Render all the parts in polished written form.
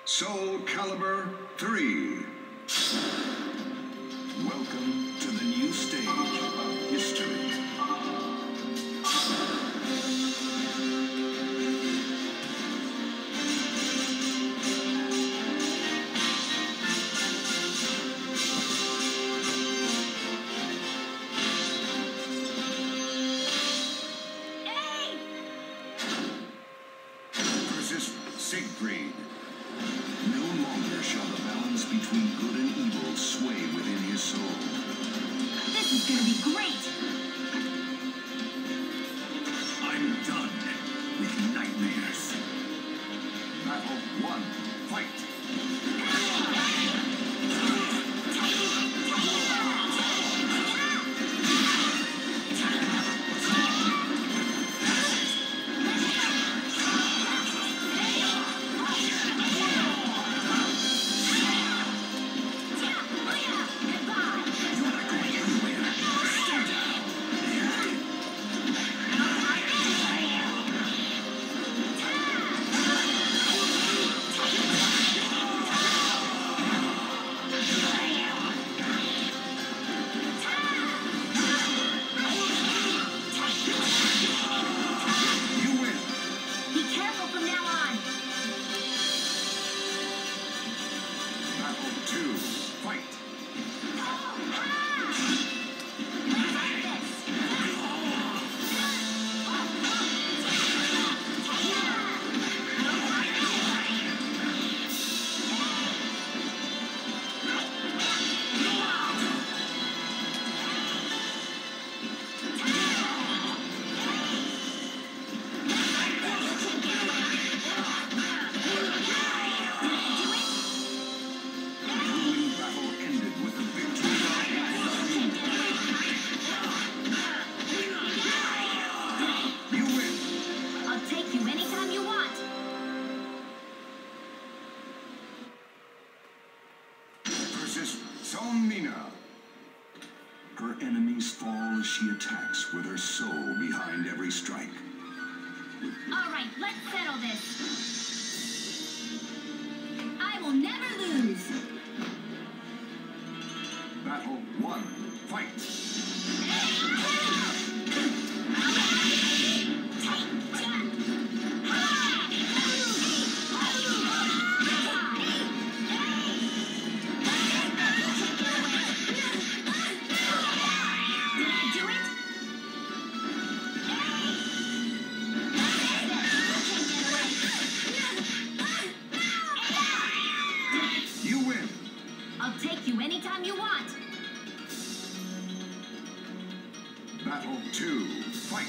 Soul Calibur 3. Welcome to the new stage of history. Versus Siegfried. No longer shall the balance between good and evil sway within his soul. This is gonna be great! I'm done with nightmares. Battle 1, fight! Selmina. Her enemies fall as she attacks with her soul behind every strike. All right, let's settle this. I will never lose. Battle 1, fight! I'll take you anytime you want. Battle 2, fight!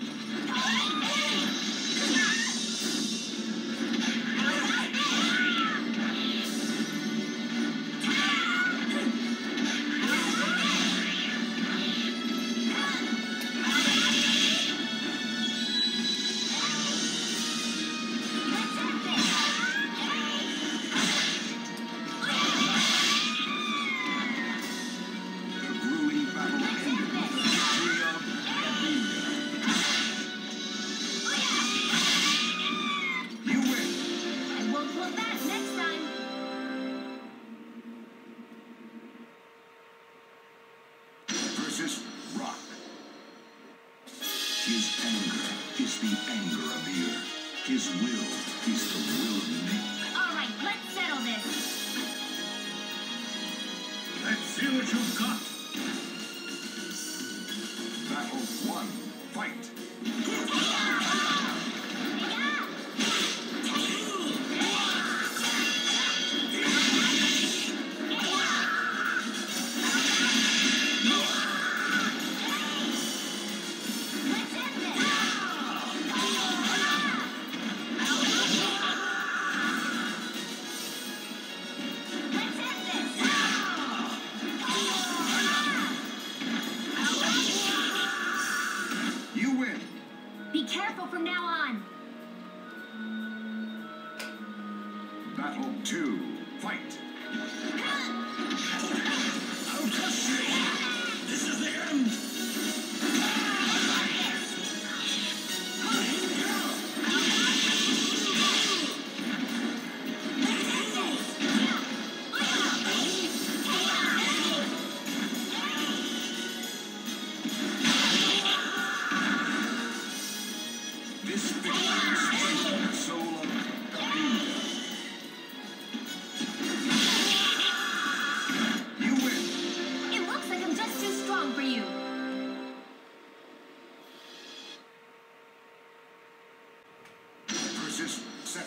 Rock. His anger is the anger of the earth. His will is the will of men. All right, let's settle this. Let's see what you've got. Battle 1, fight! Be careful from now on. Battle 2, fight! I'll crush you! This is the end!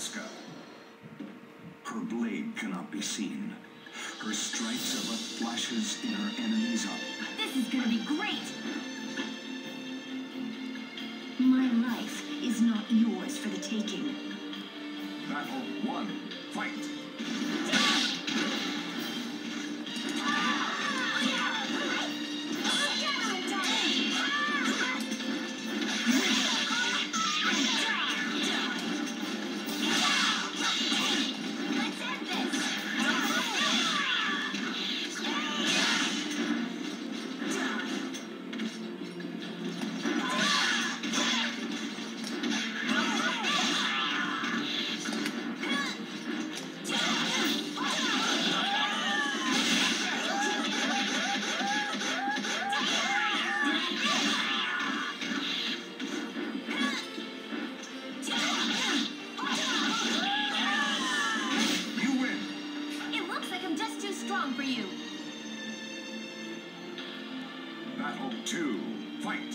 Casca. Her blade cannot be seen. Her strikes are but flashes in her enemy's eye. This is gonna be great! My life is not yours for the taking. Battle 1. Fight! For you. Battle 2. Fight!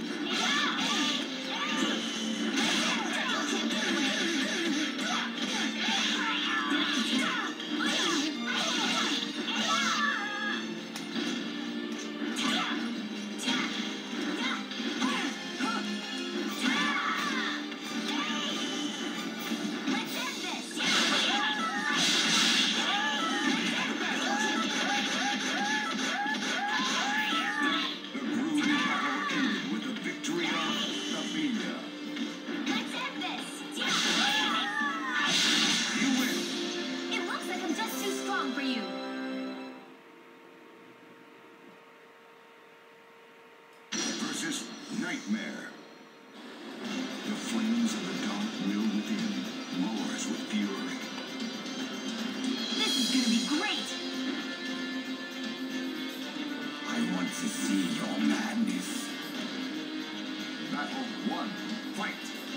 For you. Versus Nightmare. The flames of the dark will within roars with fury. This is gonna be great! I want to see your madness. Battle 1. Fight!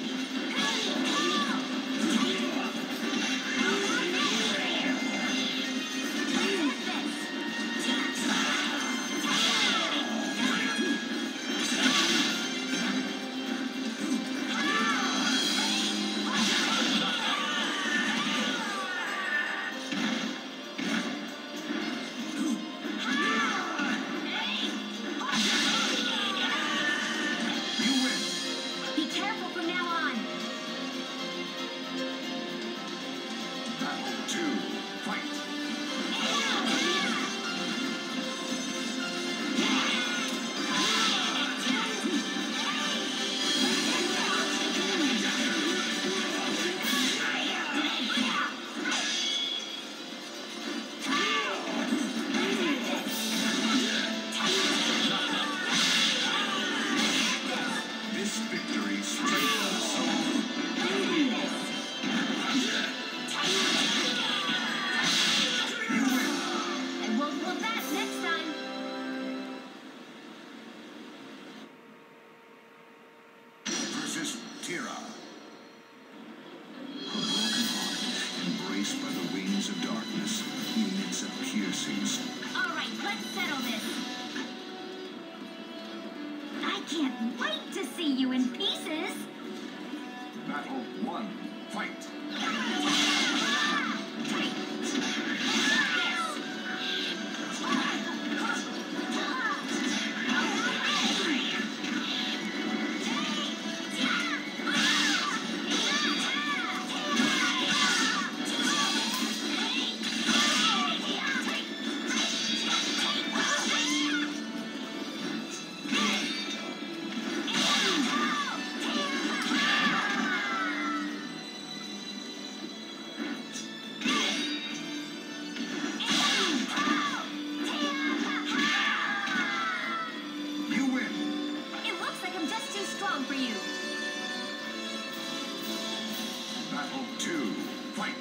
Tira. Her broken heart, embraced by the wings of darkness, emits a piercing. All right, let's settle this. I can't wait to see you in pieces. Battle 1. Fight. For you. Battle 2. Fight.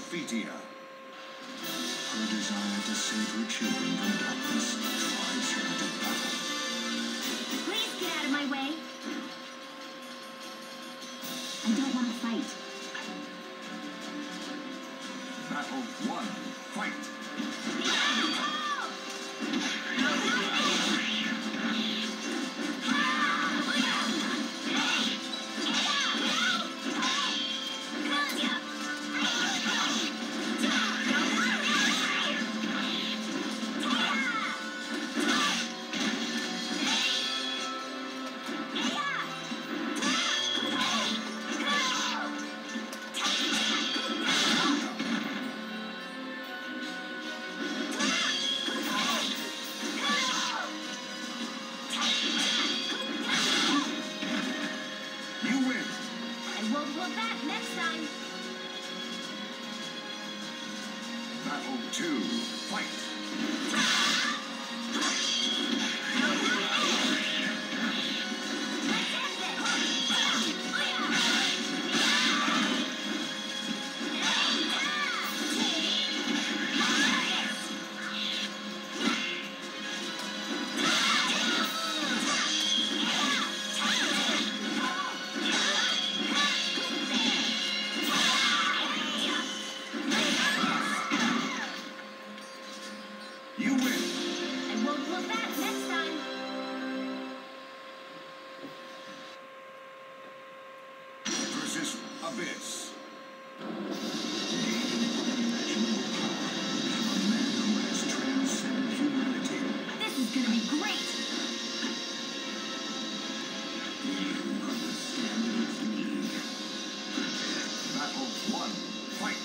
Ophidia. Her desire to save her children from darkness drives her to battle. Please get out of my way. I don't want to fight. Battle 1. Fight! Battle 2. Fight! You win! I won't look back next time. Versus Abyss. Gaining unimaginable power. A man who has transcended humanity. This is gonna be great. You understand its need. Battle 1. Fight!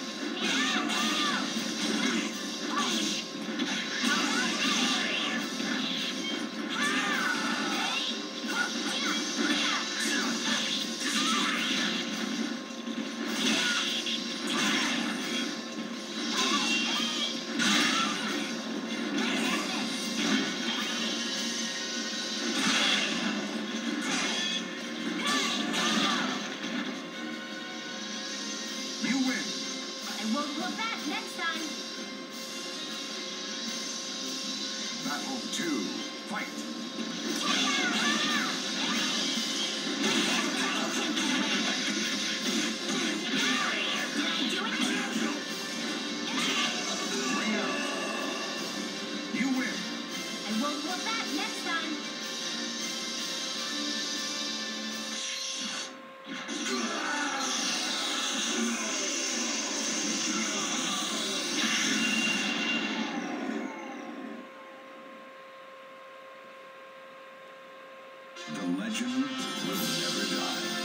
You win! I won't look back next time. Battle 2. Fight! Ring out. You win! I won't look back next time. The legend will never die.